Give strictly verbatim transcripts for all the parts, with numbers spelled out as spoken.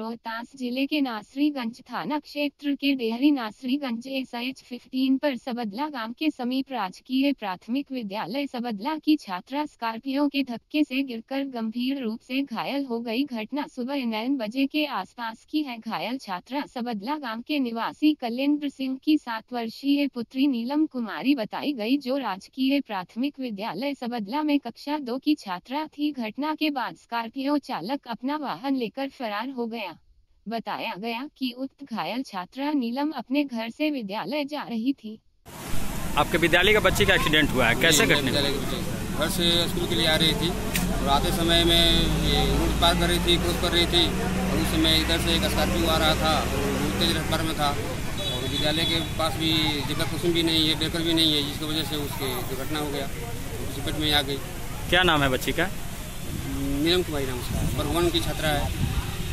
रोहतास जिले के नासरीगंज थाना क्षेत्र के डेहरी नासरीगंज एस एच पंद्रह पर सबदला गांव के समीप राजकीय प्राथमिक विद्यालय सबदला की छात्रा स्कॉर्पियो के धक्के से गिरकर गंभीर रूप से घायल हो गई। घटना सुबह नौ बजे के आसपास की है। घायल छात्रा सबदला गांव के निवासी कलेंद्र सिंह की सात वर्षीय पुत्री नीलम कुमारी बताई गई, जो राजकीय प्राथमिक विद्यालय सबदला में कक्षा दो की छात्रा थी। घटना के बाद स्कॉर्पियो चालक अपना वाहन लेकर फरार हो गया। बताया गया कि उक्त घायल छात्रा नीलम अपने घर से विद्यालय जा रही थी। आपके विद्यालय का बच्चे का एक्सीडेंट हुआ है, कैसे घटना? घर से स्कूल के लिए आ रही थी और आते समय में ये रोड पार कर रही थी, क्रॉस कर रही थी और उस समय इधर से एक स्कॉर्पियो आ रहा था और बहुत तेज रफ्तार में था और विद्यालय के पास भी जगह कुछ भी नहीं है, ब्रेकर भी नहीं है, जिसकी वजह से उसकी दुर्घटना हो गया, उसकी पेट में आ गई। क्या नाम है बच्ची का? नीलम कुमारी नाम उसका, बरवन की छात्रा है।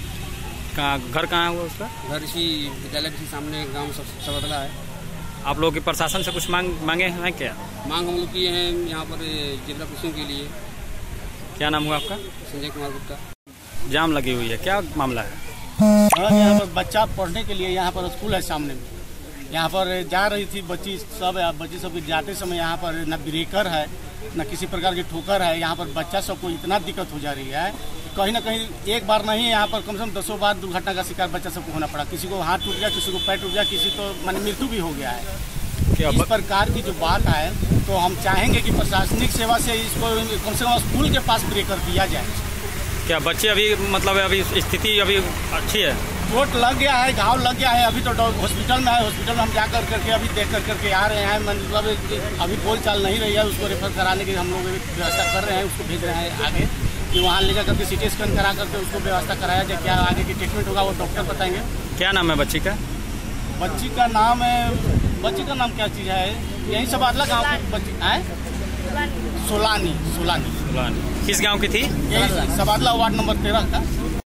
कहाँ घर कहाँ है वो उसका? घर इसी विद्यालय के सामने गांव सबदला है। आप लोग के प्रशासन से कुछ मांग मांगे हैं क्या? मांग हम लोग किए हैं यहाँ पर जिला पुलिस के लिए। क्या नाम हुआ आपका? संजय कुमार गुप्ता। जाम लगी हुई है, क्या मामला है? यहाँ पर बच्चा पढ़ने के लिए यहाँ पर स्कूल है सामने में, यहाँ पर जा रही थी बच्ची सब बच्ची सब जाते समय यहाँ पर न ब्रेकर है न किसी प्रकार की ठोकर है। यहाँ पर बच्चा सबको इतना दिक्कत हो जा रही है कहीं ना कहीं एक बार नहीं, यहाँ पर कम से कम दसों बार दुर्घटना का शिकार बच्चा सबको होना पड़ा। किसी को हाथ टूट गया, किसी को पैर टूट गया, किसी को मान मृत्यु भी हो गया है। इस प्रकार की जो बात है तो हम चाहेंगे कि प्रशासनिक सेवा से इसको कम से कम स्कूल के पास ब्रेकर दिया जाए। क्या बच्चे अभी मतलब अभी स्थिति अभी अच्छी है? चोट लग गया है, घाव लग गया है, अभी तो हॉस्पिटल में है। हॉस्पिटल में हम जा कर करके अभी देख कर करके आ रहे हैं। मतलब अभी बोल चाल नहीं रही है, उसको रेफर कराने की हम लोग व्यवस्था कर रहे हैं, उसको भेज रहे हैं आगे कि वहाँ ले जा करके सिटी स्कैन करा करके उसको व्यवस्था कराया जाए। क्या आगे की ट्रीटमेंट होगा वो डॉक्टर बताएंगे। क्या नाम है बच्ची का? बच्ची का नाम है बच्ची का नाम क्या चीज़ है, यही सबदला गाँव की बच्ची है, सोलानी सोलानी सोलानी। किस गांव की थी? यही सबदला वार्ड नंबर तेरह का।